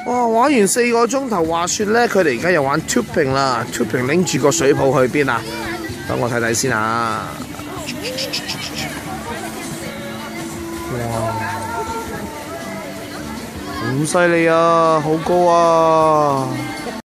哇！玩完4個鐘頭滑雪咧，佢哋而家又玩 tubing 啦。tubing 拎住個水泡去邊啊？等我睇睇先啊！哇！好犀利啊！好高啊！